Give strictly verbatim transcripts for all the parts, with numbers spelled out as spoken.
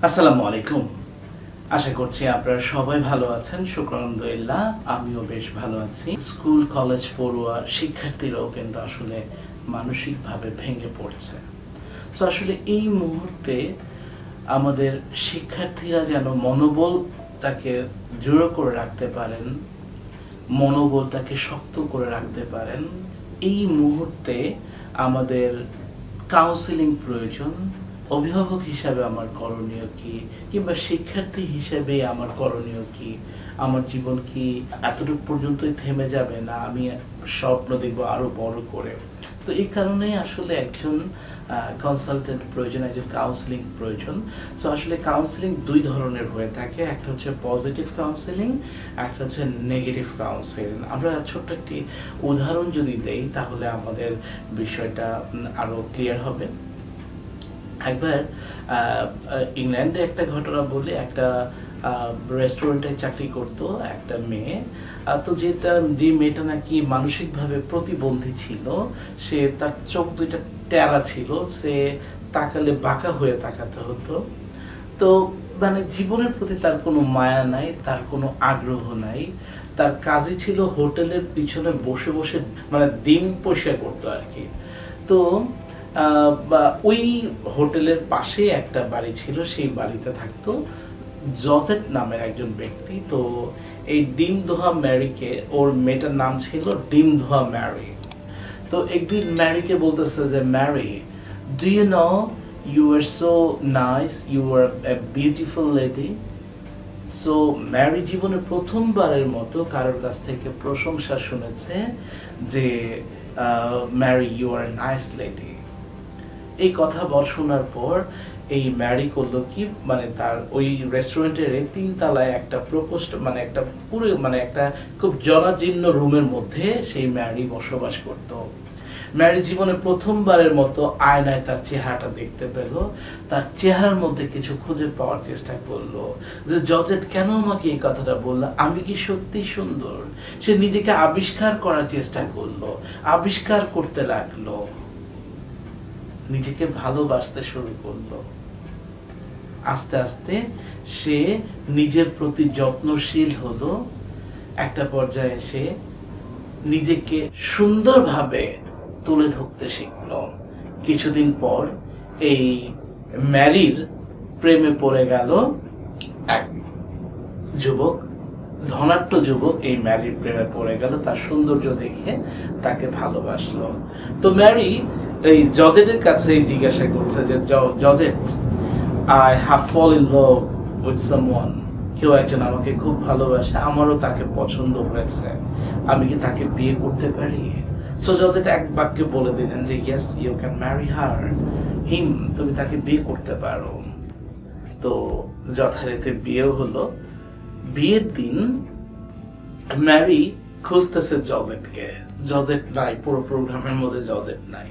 আসসালামু আলাইকুম। আশা করছি আপনারা সবাই ভালো আছেন। শুকর আলহামদুলিল্লাহ, আমিও বেশ ভালো আছি। স্কুল কলেজ পড়ুয়া শিক্ষার্থীরাও কিন্তু আসলে মানসিকভাবে ভেঙে পড়ছে। তো আসলে এই মুহূর্তে আমাদের শিক্ষার্থীরা যেন মনোবলটাকে দৃঢ় করে রাখতে পারেন, মনোবলটাকে শক্ত করে রাখতে পারেন। এই মুহূর্তে আমাদের কাউন্সেলিং প্রয়োজন। অভিভাবক হিসাবে আমার করণীয় কি, কিংবা শিক্ষার্থী হিসেবে আমার করণীয় কি? আমার জীবন কি এতটুকু পর্যন্তই থেমে যাবে, না আমি স্বপ্ন দেখব আরো বড় করে? তো এই কারণে আসলে একজন কনসালটেন্ট প্রয়োজন, একজন কাউন্সেলিং প্রয়োজন। সো আসলে কাউন্সেলিং দুই ধরনের হয়ে থাকে, একটা হচ্ছে পজিটিভ কাউন্সেলিং, একটা হচ্ছে নেগেটিভ কাউন্সেলিং। আমরা ছোট্ট একটি উদাহরণ যদি দেই তাহলে আমাদের বিষয়টা আরো ক্লিয়ার হবে। একবার ইংল্যান্ডে একটা ঘটনা বলি। একটা রেস্টুরেন্টে চাকরি করত একটা মেয়ে। তো যেটা যে মেয়েটা নাকি মানসিকভাবে প্রতিবন্ধী ছিল, সে তার চোখ দুইটা টেরা ছিল, সে তাকালে বাঁকা হয়ে তাকাতে হতো। তো মানে জীবনের প্রতি তার কোনো মায়া নাই, তার কোনো আগ্রহ নাই। তার কাজই ছিল হোটেলের পিছনে বসে বসে মানে ডিম পরিষ্কার করতো আর কি। তো ওই হোটেলের পাশে একটা বাড়ি ছিল, সেই বাড়িতে থাকতো জজেট নামের একজন ব্যক্তি। তো এই ডিম ধোয়া ম্যারিকে, ওর মেয়েটার নাম ছিল ডিম ধোয়া ম্যারি। তো একদিন ম্যারিকে বলতেছে যে, Mary, do you know you are so nice, you are a beautiful lady. So Mary জীবনে প্রথমবারের মতো কারোর কাছ থেকে প্রশংসা শুনেছে যে, Mary, you are a nice lady. এই কথা বল শোনার পর এই ম্যারি করলো কি, মানে তার ওই রেস্টুরেন্টের তিন তলায় একটা প্রকোষ্ঠ, মানে একটা পুরো মানে একটা খুব জরাজীর্ণ রুমের মধ্যে সেই ম্যারি বসবাস করত। ম্যারি জীবনে প্রথমবারের মতো আয়নায় তার চেহারাটা দেখতে পেল। তার চেহারার মধ্যে কিছু খুঁজে পাওয়ার চেষ্টা করলো, যে জজেট কেন আমাকে এই কথাটা বললো, আমি কি সত্যি সুন্দর? সে নিজেকে আবিষ্কার করার চেষ্টা করলো, আবিষ্কার করতে লাগলো, নিজেকে ভালোবাসতে শুরু করলো। আস্তে আস্তে সে নিজের প্রতি যত্নশীল হলো। একটা পর্যায়ে সে নিজেকে সুন্দরভাবে তুলে ধরতে শিখলো। কিছুদিন পর এই ম্যারির প্রেমে পড়ে গেল এক যুবক, ধনাঢ্য যুবক। এই ম্যারির প্রেমে পড়ে গেল, তার সৌন্দর্য দেখে তাকে ভালোবাসলো। তো ম্যারি এই জজেটের কাছে জিজ্ঞাসা করছে যে, Georgette, I have fall in love with someone. কেউ একজন আমাকে খুব ভালোবাসে, আমারও তাকে পছন্দ হয়েছে, আমি কি তাকে বিয়ে করতে পারি? সো জজেট এক বাক্যে বলে দিলেন যে, yes, you can marry her, him, তুমি তাকে বিয়ে করতে পারো। তো যথারীতি বিয়েও হলো। বিয়ের দিন ম্যারি খুঁজতেছে জজেটকে, জজেট নাই, পুরো প্রোগ্রামের মধ্যে জজেট নাই।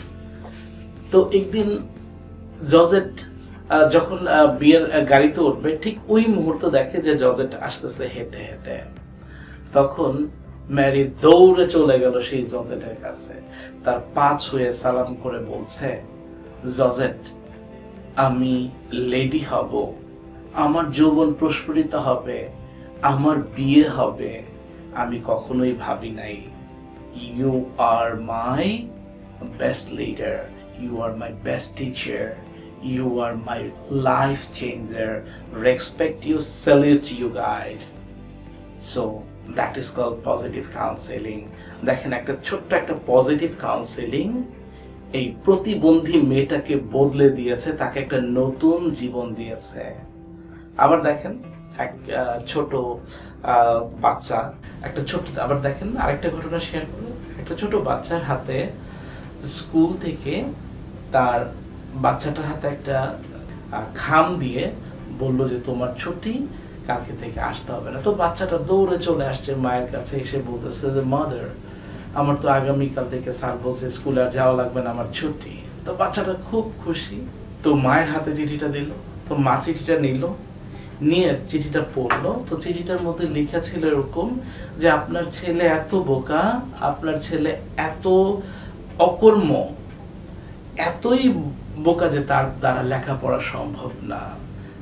তো একদিন জজেট যখন বিয়ের গাড়িতে উঠবে, ঠিক ওই মুহূর্তে দেখে যে জজেট আসতেছে হেঁটে হেঁটে। তখন ম্যারি দৌড়ে চলে গেল সেই জজেটের কাছে, তার পা ছুঁয়ে সালাম করে বলছে, জজেট, আমি লেডি হব, আমার যৌবন প্রস্ফুটিত হবে, আমার বিয়ে হবে, আমি কখনোই ভাবি নাই। You are my best leader, you are my best teacher, you are my life changer, respect you, salute you guys. So that is called positive counseling. দেখেন, একটা ছোট্ট একটা পজিটিভ কাউন্সেলিং এই প্রতিবন্ধী মেয়েটাকে বদলে দিয়েছে, তাকে একটা নতুন জীবন দিয়েছে। আবার দেখেন এক ছোট বাচ্চা, একটা ছোট, আবার দেখেন আরেকটা ঘটনা শেয়ার করে। একটা ছোট বাচ্চার হাতে স্কুল থেকে তার বাচ্চাটার হাতে একটা খাম দিয়ে বললো যে, তোমার ছুটি, কালকে থেকে আসতে হবে না। তো বাচ্চাটা দৌড়ে চলে আসছে মায়ের কাছে, এসে বলতেছে যে, মাদার, আমার তো আগামীকাল থেকে স্যার বলছে স্কুলে আর যাওয়া লাগবে না, আমার ছুটি। তো বাচ্চাটা খুব খুশি। তো মায়ের হাতে চিঠিটা দিল। তো মা চিঠিটা নিল, নিয়ে চিঠিটা পড়লো। তো চিঠিটার মধ্যে লেখা ছিল এরকম যে, আপনার ছেলে এত বোকা, আপনার ছেলে এত অকর্ম, এতই বোকা যে তার দ্বারা লেখাপড়া সম্ভব না,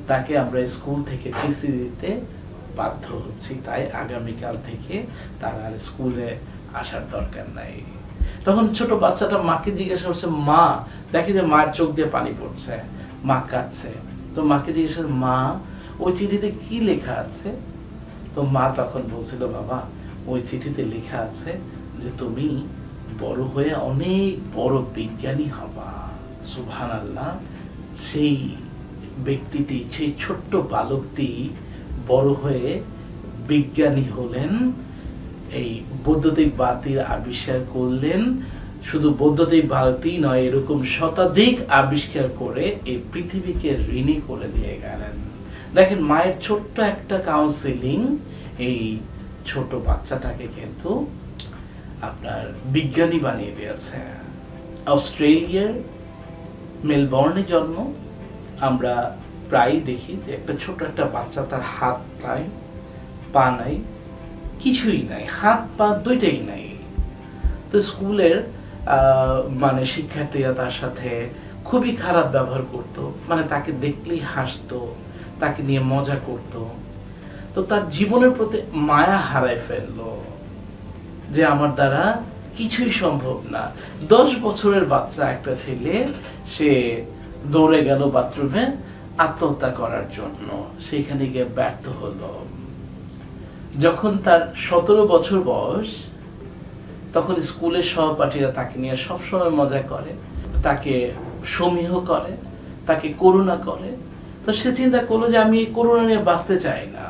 তাকে আমরা স্কুল থেকে টিসি দিতে বাধ্য হচ্ছি, তাই আগামীকাল থেকে তার আর স্কুলে আসার দরকার নাই। তখন ছোট বাচ্চাটা মাকে জিজ্ঞাসা করছে, মা দেখে যে মায়ের চোখ দিয়ে পানি পড়ছে, মা কাঁদছে, তো মাকে জিজ্ঞাসা, মা ওই চিঠিতে কি লেখা আছে? তো মা তখন বলছিল, বাবা ওই চিঠিতে লেখা আছে যে তুমি বড় হয়ে অনেক বড় বিজ্ঞানী হবা। সুবহানাল্লাহ। সেই ব্যক্তিটি, সেই ছোট্ট বালকটি বড় হয়ে বিজ্ঞানী হলেন, এই বৈদ্যুতিক বাতির আবিষ্কার করলেন। শুধু বৈদ্যুতিক বাতি নয়, এরকম শতাধিক আবিষ্কার করে এই পৃথিবীকে ঋণী করে দিয়ে গেলেন। দেখেন, মায়ের ছোট্ট একটা কাউন্সিলিং এই ছোট বাচ্চাটাকে কিন্তু আপনার বিজ্ঞানী বানিয়ে দিয়েছে। অস্ট্রেলিয়ার মেলবোর্নে জন্ম। আমরা প্রায় দেখি যে একটা ছোট একটা বাচ্চা, তার হাত নাই, পা নাই, কিছুই নাই, হাত পা দুইটাই নাই। তো স্কুলের মানে শিক্ষার্থীরা তার সাথে খুবই খারাপ ব্যবহার করত, মানে তাকে দেখলেই হাসতো, তাকে নিয়ে মজা করত। তো তার জীবনের প্রতি মায়া হারায় ফেললো যে আমার দ্বারা কিছুই সম্ভব না। দশ বছরের বাচ্চা একটা ছেলে, সে দৌড়ে গেল বাথরুমে আত্মহত্যা করার জন্য, সেখানে গিয়ে ব্যর্থ হলো। যখন তার সতেরো বছর বয়স, তখন স্কুলের সহপাঠীরা তাকে নিয়ে সবসময় মজা করে, তাকে সমীহ করে, তাকে করুণা করে। তো সে চিন্তা করলো যে আমি এই করুণা নিয়ে বাঁচতে চাই না।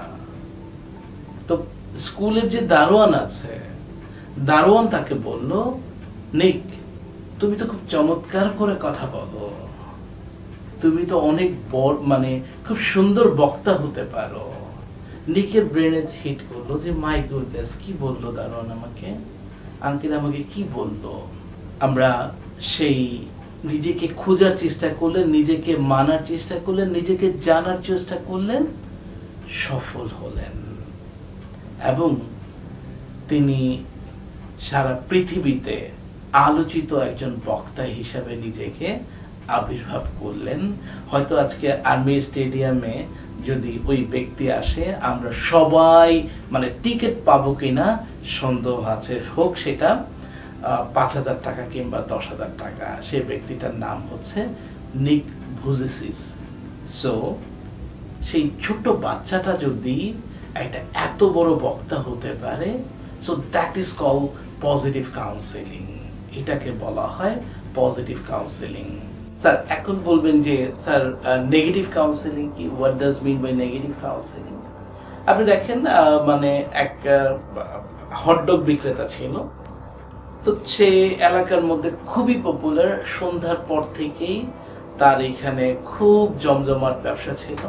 তো স্কুলের যে দারোয়ান আছে, দারোয়ান তাকে বলল, নিক তুমি তো খুব চমৎকার করে কথা বলো, তুমি তো অনেক বড় মানে খুব সুন্দর বক্তা হতে পারো। নিকের ব্রেনে হিট করলো যে মাই গুডনেস, কি বললো দারোয়ান আমাকে, আঙ্কেল আমাকে কি বললো। আমরা সেই নিজেকে খোঁজার চেষ্টা করলেন, নিজেকে মানার চেষ্টা করলেন, নিজেকে জানার চেষ্টা করলেন, সফল হলেন এবং তিনি সারা পৃথিবীতে আলোচিত একজন বক্তা হিসাবে নিজেকে আবির্ভাব করলেন। হয়তো আজকে আর্মি স্টেডিয়ামে যদি ওই ব্যক্তি আসে, আমরা সবাই মানে টিকিট পাবো কিনা সন্দেহ আছে, হোক সেটা পাঁচ হাজার টাকা কিংবা দশ হাজার টাকা। সে ব্যক্তিটার নাম হচ্ছে নিক ভুজেসিস। সো সেই ছোট্ট বাচ্চাটা যদি একটা এত বড় বক্তা হতে পারে, so that is call positive counselling. এটাকে বলা হয় পজিটিভ কাউন্সেলিং। স্যার এখন বলবেন যে স্যার নেগেটিভ কাউন্সেলিং কি, what does mean by negative counselling? আপনি দেখেন, মানে এক হটডগ বিক্রেতা ছিল, তো সে এলাকার মধ্যে খুবই পপুলার। সন্ধ্যার পর থেকেই তার এখানে খুব জমজমাট ব্যবসা ছিল,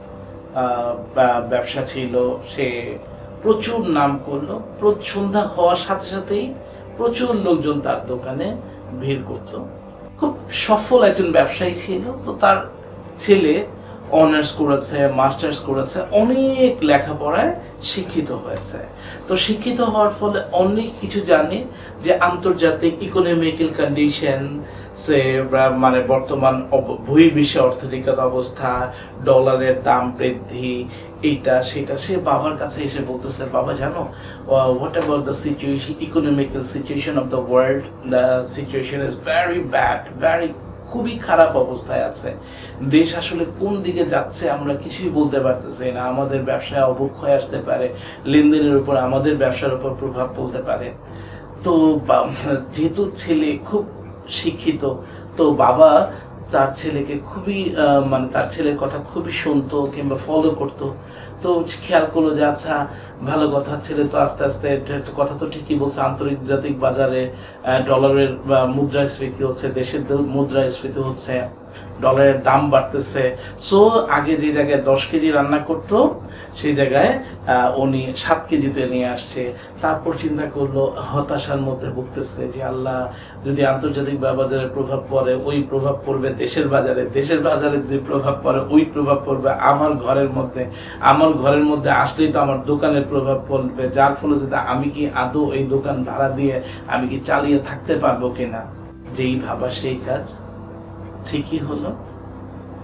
ব্যবসা ছিল সে প্রচুর নাম করলো। সন্ধ্যা হওয়ার সাথে সাথেই প্রচুর লোকজন তার দোকানে ভিড় করত। খুব সফল একজন ব্যবসায়ী ছিল। তো তার ছেলে অনার্স করেছে, মাস্টার্স করেছে, অনেক লেখাপড়ায় শিক্ষিত হয়েছে। তো শিক্ষিত হওয়ার ফলে অনেক কিছু জানে যে আন্তর্জাতিক ইকোনমিক্যাল কন্ডিশন, সে মানে বর্তমান বহির্বিশ্ব অর্থনৈতিক অবস্থা, ডলারের দাম বৃদ্ধি, এইটা সেটা। সে বাবার কাছে এসে বলতেছে, বাবা জানো, what about the situation, economical situation of the world, the situation is very bad, very খুবই খারাপ অবস্থায় আছে। দেশ আসলে কোন দিকে যাচ্ছে আমরা কিছুই বলতে পারতেছি না। আমাদের ব্যবসায় অবক্ষয় আসতে পারে, লেনদেনের উপর আমাদের ব্যবসার উপর প্রভাব পড়তে পারে। তো যেহেতু ছেলে খুব শিক্ষিত, তো বাবা তার ছেলেকে খুবই মানে তার ছেলের কথা খুবই শুনতো কিংবা ফলো করতো। তো খেয়াল করলো যে আচ্ছা ভালো কথা, ছেলে তো আস্তে আস্তে কথা তো ঠিকই বলছে, আন্তর্জাতিক বাজারে ডলারের মুদ্রাস্ফীতি হচ্ছে, দেশের মুদ্রাস্ফীতি হচ্ছে, ডলারের দাম বাড়তেছে। সো আগে যে জায়গায় দশ কেজি রান্না করতো সেই জায়গায় উনি সাত কেজিতে নিয়ে আসছে। তারপর চিন্তা করলো, হতাশার মধ্যে ভুগতেছে যে আল্লাহ, যদি আন্তর্জাতিক বাজারে প্রভাব পড়ে ওই প্রভাব পড়বে দেশের বাজারে, দেশের বাজারে যদি প্রভাব পড়ে ওই প্রভাব পড়বে আমার ঘরের মধ্যে, আমার ঘরের মধ্যে আসলেই তো আমার দোকানের প্রভাব পড়বে, যার ফলে যদি আমি কি আদৌ এই দোকান ভাড়া দিয়ে আমি কি চালিয়ে থাকতে পারবো কিনা। যেই ভাবা সেই কাজ, ঠিকই হলো।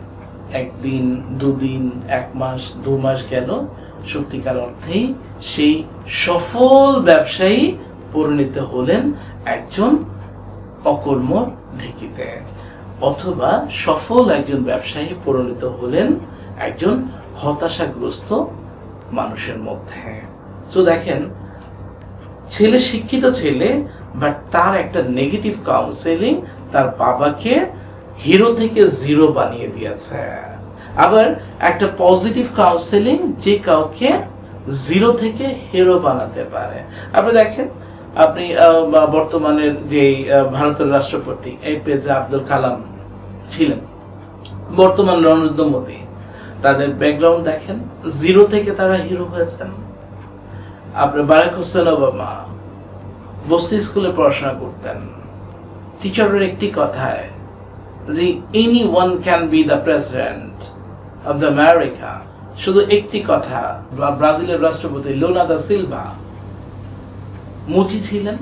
একদিন দুদিন এক মাস দু মাস গেল, সত্যিকার অর্থেই সেই সফল ব্যবসায়ী পরিণত হলেন একজন অকর্মর ঢেকিতে, অথবা সফল একজন ব্যবসায়ী পরিণত হলেন একজন হতাশাগ্রস্ত মানুষের মধ্যে। সো দেখেন, ছেলে শিক্ষিত ছেলে, বাট তার একটা নেগেটিভ কাউন্সেলিং তার বাবাকে হিরো থেকে জিরো বানিয়ে দিয়েছে। আবার একটা পজিটিভ কাউন্সেলিং যে কাউকে জিরো থেকে হিরো বানাতে পারে। আপনি দেখেন, আপনি বর্তমানের যে ভারতের রাষ্ট্রপতি এপিজে আব্দুল কালাম ছিলেন, বর্তমান নরেন্দ্র মোদী, তাদের ব্যাকগ্রাউন্ড দেখেন, জিরো থেকে তারা হিরো হয়েছেন। আপনার বারাক হোসেন ওবামা বস্তি স্কুলে পড়াশোনা করতেন, টিচারের একটি কথায় যে anyone can be the president of the America, শুধু একটি কথা, ব্রাজিলের রাষ্ট্রপতি লুলা দা সিলভা মুচি ছিলেন,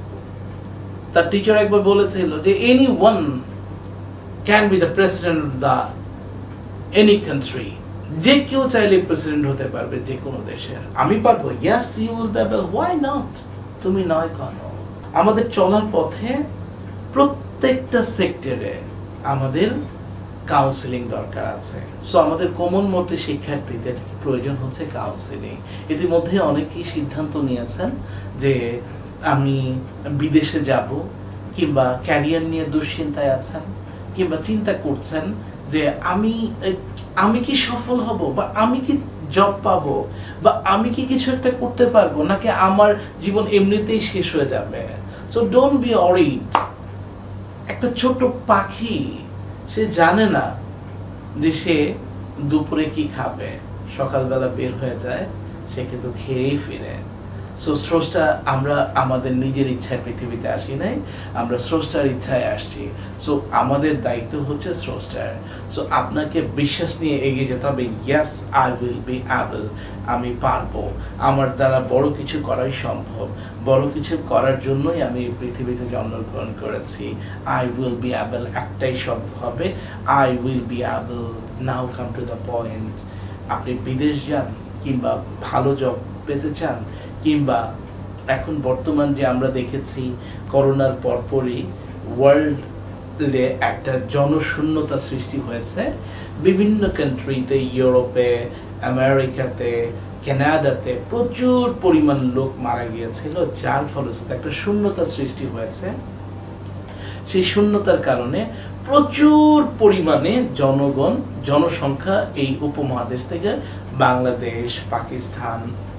তার টিচার একবার বলেছিল যে anyone can be the president of the any country, যে কেউ চাইলে প্রেসিডেন্ট হতে পারবে যে কোনো দেশের। আমি পারবো, yes you will be able, why not, তুমি নয় কেন? আমাদের চলার পথে প্রত্যেকটা সেক্টরে আমাদের কাউন্সিলিং দরকার আছে। সো আমাদের কোমলমতি শিক্ষার্থীদের প্রয়োজন হচ্ছে কাউন্সিলিং। ইতিমধ্যে অনেকেই সিদ্ধান্ত নিয়েছেন যে আমি বিদেশে যাব, কিংবা ক্যারিয়ার নিয়ে দুশ্চিন্তায় আছেন, কিংবা চিন্তা করছেন যে আমি আমি কি সফল হব, বা আমি কি জব পাবো, বা আমি কি কিছু একটা করতে পারবো, নাকি আমার জীবন এমনিতেই শেষ হয়ে যাবে। So don't be worried. একটা ছোট পাখি, সে জানে না যে সে দুপুরে কি খাবে, সকালবেলা বের হয়ে যায়, সে কিন্তু খেয়েই ফিরে। সো স্রষ্টা, আমরা আমাদের নিজের ইচ্ছায় পৃথিবীতে আসি নাই, আমরা স্রষ্টার ইচ্ছায় আসছি। সো আমাদের দায়িত্ব হচ্ছে স্রষ্টার। সো আপনাকে বিশ্বাস নিয়ে এগিয়ে যেতে হবে। Yes, I will be able, আমি পারবো, আমার দ্বারা বড় কিছু করাই সম্ভব, বড় কিছু করার জন্যই আমি এই পৃথিবীতে জন্মগ্রহণ করেছি। আই উইল বি অ্যাবল একটাই শব্দ হবে, I will be able. Now come to the point. আপনি বিদেশ যান, কিংবা ভালো জব পেতে চান, কিংবা এখন বর্তমান যে আমরা দেখেছি করোনার পরপরই ওয়ার্ল্ডে একটা জনশূন্যতা সৃষ্টি হয়েছে, বিভিন্ন কান্ট্রিতে, ইউরোপে, আমেরিকাতে, কানাডাতে প্রচুর পরিমাণ লোক মারা গিয়েছিল, যার ফলশ্রুতিতে একটা শূন্যতা সৃষ্টি হয়েছে। সেই শূন্যতার কারণে প্রচুর পরিমাণে জনগণ, জনসংখ্যা এই উপমহাদেশ থেকে বাংলাদেশ, পাকিস্তান,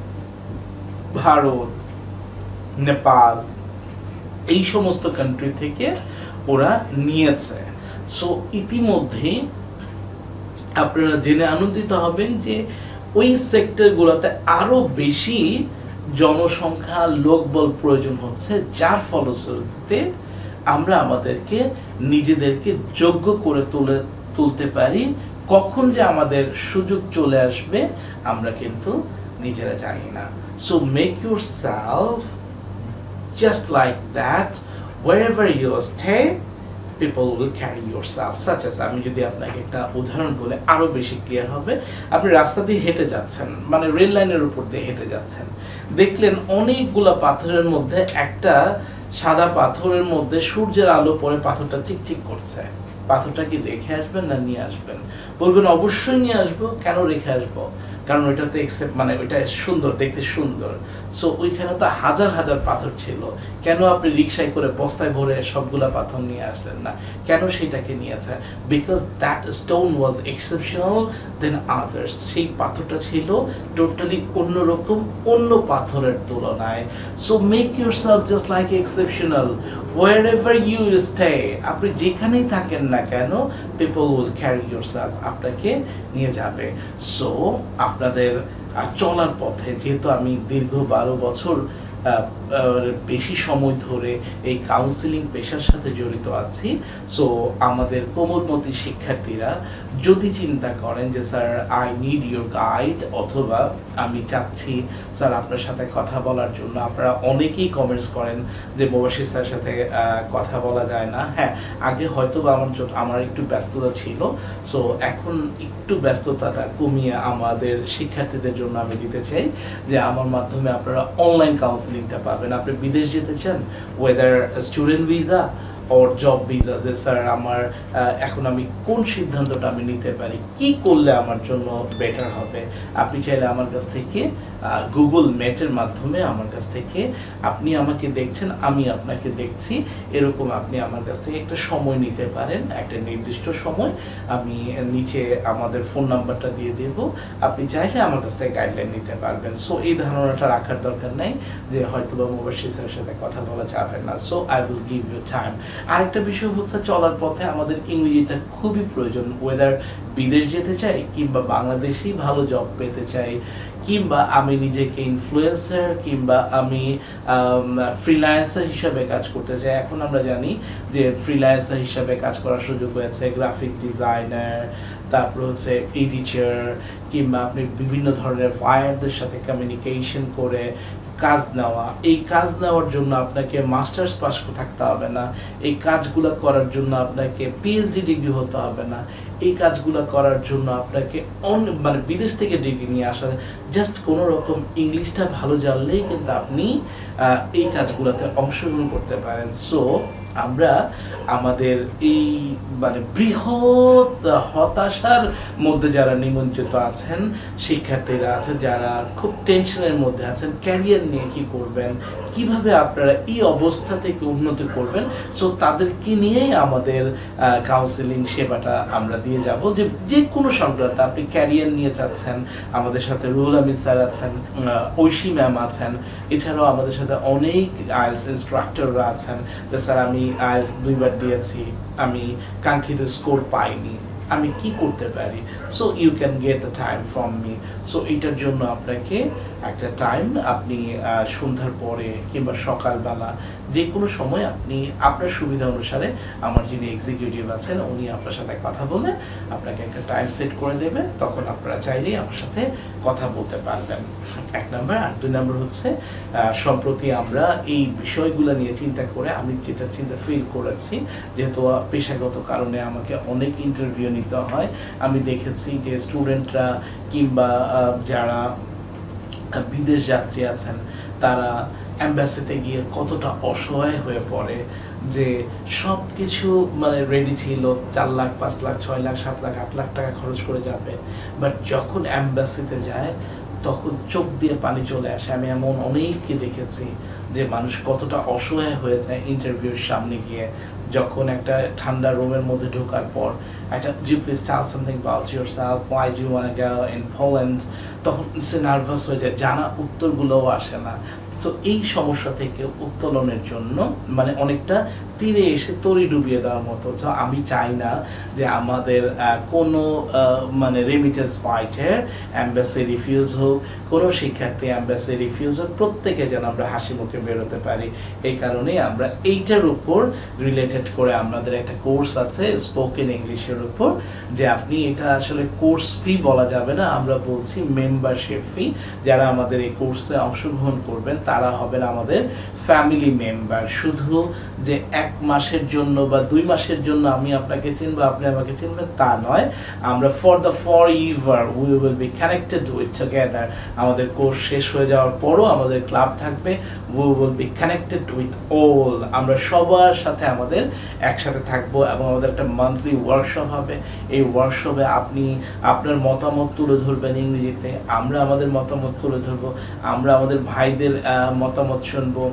ভারত, নেপাল, এই সমস্ত কান্ট্রি থেকে ওরা নিয়েছে। সো ইতিমধ্যে আপনারা জেনে আনন্দিত হবেন যে ওই সেক্টরগুলোতে আরো বেশি জনসংখ্যা, লোকবল প্রয়োজন হচ্ছে, যার ফলশ্রুতিতে আমরা আমাদেরকে নিজেদেরকে যোগ্য করে তুলে তুলতে পারি। কখন যে আমাদের সুযোগ চলে আসবে আমরা কিন্তু নিজেরা জানি না। So make yourself just like that. Wherever you stay, people will carry yourself. Such as, আমি যদি আপনাকে একটা উদাহরণ বলে আরো বেশি ক্লিয়ার হবে, আপনি রাস্তা দিয়ে হেঁটে যাচ্ছেন, মানে রেল লাইনের উপর দিয়ে হেঁটে যাচ্ছেন, দেখলেন অনেকগুলা পাথরের মধ্যে একটা সাদা পাথরের মধ্যে সূর্যের আলো পড়ে পাথরটা চিকচিক করছে। পাথরটা কি রেখে আসবেন না নিয়ে আসবেন? বলবেন অবশ্যই নিয়ে আসবো। কেন রেখে আসবো? কারণ ওইটাতে একসেপ্ট, মানে ওইটা সুন্দর, দেখতে সুন্দর। সো ওইখানে তো হাজার হাজার পাথর ছিল, কেন আপনি রিক্সায় করে বস্তায় ভরে সবগুলা পাথর নিয়ে আসলেন না? কেন সেটাকে নিয়েছেন? Because that stone was exceptional then others. সেই পাথরটা ছিল টোটালি অন্যরকম, অন্য পাথরের তুলনায়। So make yourself just like exceptional wherever you stay. আপনি যেখানেই থাকেন না কেন, people will carry yourself, আপনাকে নিয়ে যাবে। সো আপনাদের চলার পথে, যেহেতু আমি দীর্ঘ বারো বছর বেশি সময় ধরে এই কাউন্সিলিং পেশার সাথে জড়িত আছি। সো আমাদের কোমলমতি শিক্ষার্থীরা যদি চিন্তা করেন যে sir I need your guide, অথবা আমি চাচ্ছি স্যার আপনার সাথে কথা বলার জন্য, আপনারা অনেকেই কমেন্টস করেন যে মুবাশির স্যারের সাথে কথা বলা যায় না। হ্যাঁ, আগে হয়তো বা আমার আমার একটু ব্যস্ততা ছিল, সো এখন একটু ব্যস্ততাটা কমিয়ে আমাদের শিক্ষার্থীদের জন্য আমি দিতে চাই যে আমার মাধ্যমে আপনারা অনলাইন কাউন্সিলিংটা পাবেন। আপনি বিদেশ যেতে চান, whether student visa or job visa, যে স্যার আমার এখন আমি কোন সিদ্ধান্তটা আমি নিতে পারি, কি করলে আমার জন্য বেটার হবে, আপনি চাইলে আমার কাছ থেকে গুগল মেটের মাধ্যমে আমার কাছ থেকে, আপনি আমাকে দেখছেন আমি আপনাকে দেখছি, এরকম আপনি আমার কাছ থেকে একটা সময় নিতে পারেন, একটা নির্দিষ্ট সময়। আমি নিচে আমাদের ফোন নাম্বারটা দিয়ে দেব, আপনি চাইলে আমার কাছ থেকে গাইডলাইন নিতে পারবেন। সো এই ধারণাটা রাখার দরকার নাই যে হয়তো বা মুবাশির স্যারের সাথে কথা বলা যাবে না। So I will give you time. আরেকটা বিষয় হচ্ছে, চলার পথে আমাদের ইংরেজিটা খুবই প্রয়োজন, ওয়েদার বিদেশ যেতে চাই কিংবা বাংলাদেশেই ভালো জব পেতে চাই, কিংবা আমি নিজেকে ইনফ্লুয়েন্সার কিংবা আমি ফ্রিল্যান্সার হিসাবে কাজ করতে চাই। এখন আমরা জানি যে ফ্রিল্যান্সার হিসাবে কাজ করার সুযোগ হয়েছে, গ্রাফিক ডিজাইনার, তারপর হচ্ছে এডিটর, কিংবা আপনি বিভিন্ন ধরনের বায়ারদের সাথে কমিউনিকেশন করে কাজ নেওয়া। এই কাজ নেওয়ার জন্য আপনাকে মাস্টার্স পাস থাকতে হবে না, এই কাজগুলো করার জন্য আপনাকে পিএইচডি ডিগ্রি হতে হবে না, এই কাজগুলো করার জন্য আপনাকে অন্য মানে বিদেশ থেকে ডিগ্রি নিয়ে আসা, জাস্ট কোনো রকম ইংলিশটা ভালো জানলেই কিন্তু আপনি এই কাজগুলোতে অংশগ্রহণ করতে পারেন। সো আমরা আমাদের এই মানে বৃহৎ হতাশার মধ্যে যারা নিমজ্জিত আছেন, শিক্ষার্থীরা আছেন যারা খুব টেনশনের মধ্যে আছেন, ক্যারিয়ার নিয়ে কি করবেন, কিভাবে আপনারা এই অবস্থা থেকে উন্নতি করবেন, সো তাদেরকে নিয়েই আমাদের কাউন্সিলিং সেবাটা আমরা দিয়ে যাব। যে যে কোনো সংক্রান্ত, আপনি ক্যারিয়ার নিয়ে চাচ্ছেন, আমাদের সাথে রুহুল আমিন স্যার আছেন, ঐশী ম্যাম আছেন, এছাড়াও আমাদের সাথে অনেক আইএলটিএস ইনস্ট্রাক্টররা আছেন যে স্যার আমি আইএলটিএস দুইবার দিয়েছি, আমি কাঙ্ক্ষিত স্কোর পাইনি, আমি কি করতে পারি। So you can get the time from me. So এটার জন্য আপনাকে একটা টাইম, আপনি সন্ধ্যার পরে কিংবা সকালবেলা যে কোনো সময় আপনি আপনার সুবিধা অনুসারে আমার যিনি এক্সিকিউটিভ আছেন উনি আপনার সাথে কথা বলে আপনাকে একটা টাইম সেট করে দেবে, তখন আপনারা চাইলেই আমার সাথে কথা বলতে পারবেন। এক নম্বর। আর দুই নম্বর হচ্ছে, সম্প্রতি আমরা এই বিষয়গুলো নিয়ে চিন্তা করে আমি যেটা চিন্তা ফিল করেছি, যেহেতু পেশাগত কারণে আমাকে অনেক ইন্টারভিউ নিতে হয়, আমি দেখেছি যে স্টুডেন্টরা কিংবা যারা বিদেশ যাত্রী আছেন তারা এম্বাসিতে গিয়ে কতটা অসহায় হয়ে পড়ে, যে সব কিছু মানে রেডি ছিল, চার লাখ পাঁচ লাখ ছয় লাখ সাত লাখ আট লাখ টাকা খরচ করে যাবে, বাট যখন এম্বাসিতে যায় তখন চোখ দিয়ে পানি চলে আসে। আমি এমন অনেককে দেখেছি যে মানুষ কতটা অসহায় হয়ে যায় ইন্টারভিউর সামনে গিয়ে, যখন একটা ঠান্ডা রুমের মধ্যে ঢোকার পর একটা জি please tell something about yourself, why do you want to go in Poland, তখন সে নার্ভাস হয়ে যায়, জানা উত্তরগুলোও আসে না। সো এই সমস্যা থেকে উত্তোলনের জন্য মানে অনেকটা তীরে এসে তরি ডুবিয়ে দেওয়ার মতো। তো আমি চাই না যে আমাদের কোনো মানে রেমিটেন্স ফাইটের অ্যাম্বাসি রিফিউজ হোক, কোনো শিক্ষার্থী অ্যাম্বাসি রিফিউজ হোক, প্রত্যেকে যেন আমরা হাসি মুখে বেরোতে পারি। এই কারণেই আমরা এইটার উপর রিলেটেড করে আমাদের একটা কোর্স আছে স্পোকেন ইংলিশের উপর, যে আপনি এটা আসলে কোর্স ফি বলা যাবে না, আমরা বলছি মেম্বারশিপ ফি। যারা আমাদের এই কোর্সে অংশগ্রহণ করবেন তারা হবেন আমাদের ফ্যামিলি মেম্বার। শুধু যে এক মাসের জন্য বা দুই মাসের জন্য আমি আপনাকে চিনবো আপনি আমাকে চিনবেন তা নয়, আমরা for the forever we will be connected with together. আমাদের কোর্স শেষ হয়ে যাওয়ার পরও আমাদের ক্লাব থাকবে, we will be connected with all. আমরা সবার সাথে আমাদের একসাথে থাকবো এবং আমাদের একটা মান্থলি ওয়ার্কশপ হবে। এই ওয়ার্কশপে আপনি আপনার মতামত তুলে ধরবেন ইংরেজিতে, আমরা আমাদের মতামত তুলে ধরবো, আমরা আমাদের ভাইদের মতামত শুনবো।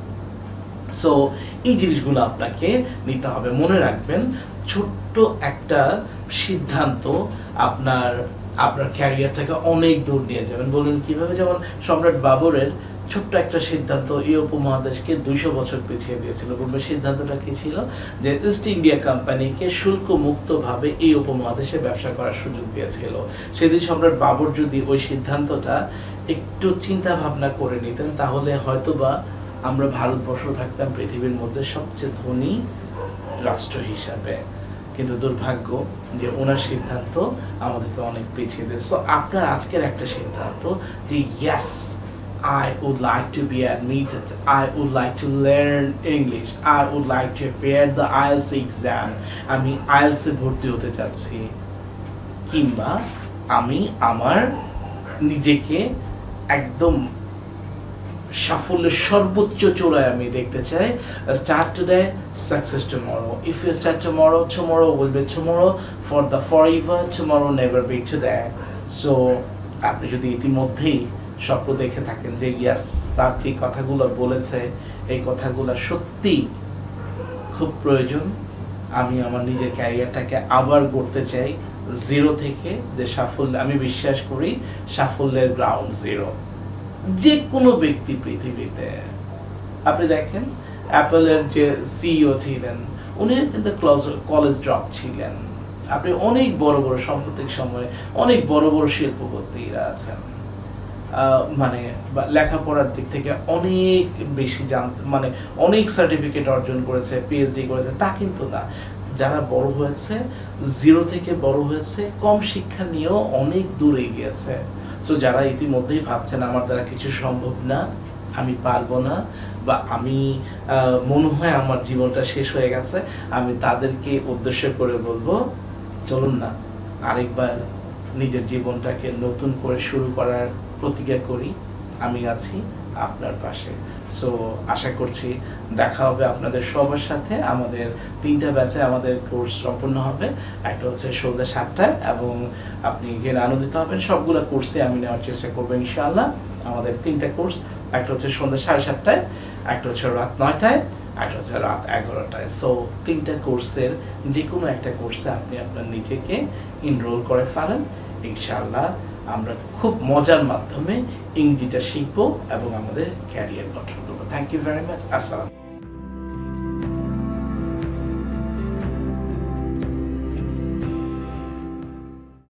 সো এই জিনিসগুলো আপনাকে নিতে হবে। মনে রাখবেন, ছোট্ট একটা সিদ্ধান্ত আপনার আপনার ক্যারিয়ারটাকে অনেক দূর নিয়ে যাবেন। বলুন কিভাবে? যেমন সম্রাট বাবরের ছোট্ট একটা সিদ্ধান্ত এই উপমহাদেশকে দুইশো বছর পিছিয়ে দিয়েছিল। বলবে সিদ্ধান্তটা কি ছিল? যে ইস্ট ইন্ডিয়া কোম্পানিকে শুল্ক মুক্তভাবে এই উপমহাদেশে ব্যবসা করার সুযোগ দিয়েছিল। সেদিন সম্রাট বাবর যদি ওই সিদ্ধান্তটা একটু চিন্তা ভাবনা করে নিতেন, তাহলে হয়তোবা আমরা ভারতবর্ষ থাকতাম পৃথিবীর মধ্যে সবচেয়ে ধনী রাষ্ট্র হিসাবে। কিন্তু দুর্ভাগ্য যে ওনার সিদ্ধান্ত আমাদেরকে অনেক পিছিয়ে দেয়। সো আপনার আজকের একটা সিদ্ধান্ত যে yes, I would like to be admitted, I would like to learn English, I would like to appear the I E L T S exam, আমি I E L T S এ ভর্তি হতে চাচ্ছি, কিংবা আমি আমার নিজেকে একদম সাফল্যের সর্বোচ্চ চূড়ায় আমি দেখতে চাই। Start today, success tomorrow. If you start tomorrow, tomorrow will be tomorrow for the forever, tomorrow never be today. So আপনি যদি ইতিমধ্যেই স্বপ্ন দেখে থাকেন যে ইয়াস, তার যে কথাগুলো বলেছে এই কথাগুলো সত্যি খুব প্রয়োজন, আমি আমার নিজের ক্যারিয়ারটাকে আবার গড়তে চাই জিরো থেকে, যে সাফল্য, আমি বিশ্বাস করি সাফল্যের গ্রাউন্ড জিরো। যে কোনো ব্যক্তি পৃথিবীতে, আপনি দেখেন অ্যাপলের যে সিইও ছিলেন উনি কিন্তু কলেজ ড্রপ ছিলেন। আপনি অনেক বড় বড় সাম্প্রতিক সময়ে অনেক বড় বড় শিল্পপতিরা আছেন, মানে লেখাপড়ার দিক থেকে অনেক বেশি জানতে, মানে অনেক সার্টিফিকেট অর্জন করেছে, পিএইচডি করেছে, তা কিন্তু না। যারা বড় হয়েছে জিরো থেকে বড় হয়েছে, কম শিক্ষা নিয়েও অনেক দূর এগিয়েছে। সো যারা ইতিমধ্যেই ভাবছেন আমার দ্বারা কিছু সম্ভব না, আমি পারবো না, বা আমি মনে হয় আমার জীবনটা শেষ হয়ে গেছে, আমি তাদেরকে উদ্দেশ্য করে বলবো চলুন না আরেকবার নিজের জীবনটাকে নতুন করে শুরু করার প্রতিজ্ঞা করি। আমি আছি আপনার পাশে। সো আশা করছি দেখা হবে আপনাদের সবার সাথে। আমাদের তিনটা ব্যাচে আমাদের কোর্স সম্পূর্ণ হবে। একটা হচ্ছে সন্ধ্যা সাতটায়, এবং আপনি জেনে আনন্দিত হবেন সবগুলো কোর্সে আমি নেওয়ার চেষ্টা করবো ইনশাআল্লাহ। আমাদের তিনটা কোর্স, একটা হচ্ছে সন্ধ্যা সাড়ে সাতটায়, একটা হচ্ছে রাত নয়টায়, একটা হচ্ছে রাত এগারোটায়। সো তিনটা কোর্সের যে কোনো একটা কোর্সে আপনি আপনার নিজেকে এনরোল করে ফেলেন। ইনশাআল্লাহ আমরা খুব মজার মাধ্যমে ইংরেজিটা শিখবো এবং আমাদের ক্যারিয়ার গঠন করবো। Thank you very much. আসসালাম।